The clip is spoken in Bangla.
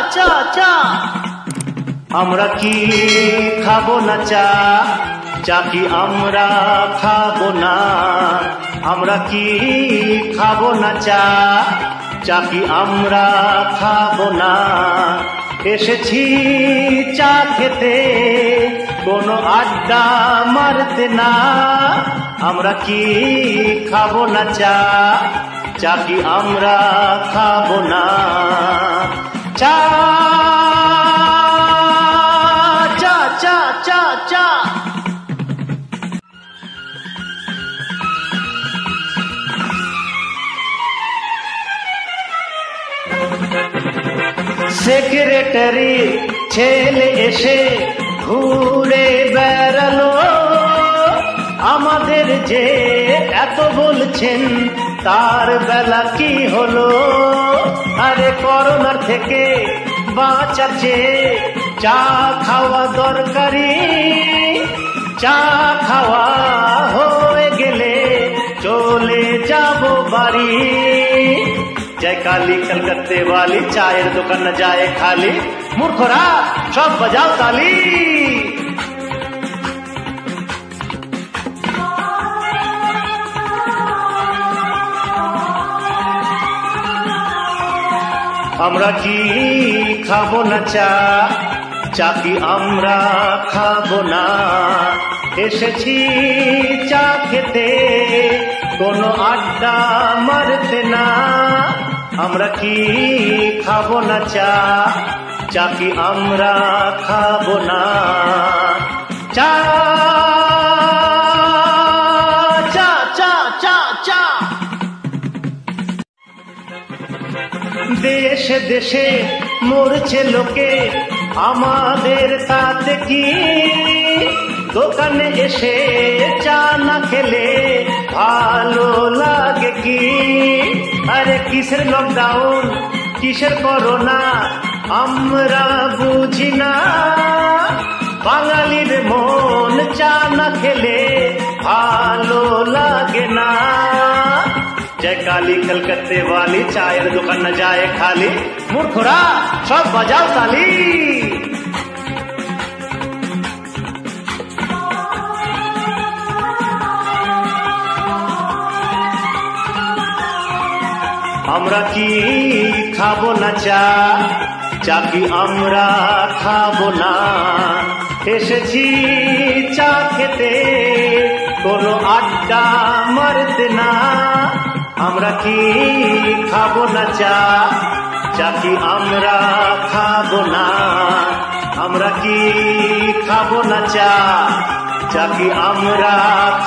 চা চা আমরা কি খাবো না চা? চা কি আমরা খাবো না? আমরা কি খাবো না চা? চা কি আমরা খাবো না? এসেছি চা খেতে, কোনো আড্ডা মারতে না। আমরা কি খাবো না চা? চা কি আমরা খাবো না? চা চা চা চা চা সেক্রেটারি ছেলে এসে ঘুরে বেড়ালো, আমাদের যে এত বলছেন তার বেলা কি হলো? আরে করোনার থেকে বাঁচার চেয়ে চা খাওয়া দরকারি। চা খাওয়া হয়ে গেলে চলে যাব বাড়ি। जय काली कलकत्ते वाली, चाয়ের দোকান না যায় খালি। মূর্খরা সব বাজাও তালি। আমরা কি খাবো না চা? চা কি আমরা খাবো না? এসেছি চা খেতে, কোনো আড্ডা মারতে না। আমরা কি খাবো না চা? চা কি আমরা খাবো না? চা চা চা চা চা দেশে দেশে মরছে লোকে, আমাদের তাতে কি? দোকানে এসে চা না খেলে ভালো লাগে কি? আরে কিসের লকডাউন, কিসের করোনা আমরা বুঝি না। বাঙালির মন চা না খেলে ভালো লাগে না। जय काली कलकत्ते वाली, চায়ের দোকান না যায় খালি। মূর্খরা সব বাজাও তালি। আমরা কি খাবো না চা? চা কি আমরা খাবো না? এসেছি চা খেতে, কোনো আড্ডা মারতে না। আমরা কি খাবো না চা? চা কি আমরা খাবো না? আমরা কি খাবো না চা? চা কি আমরা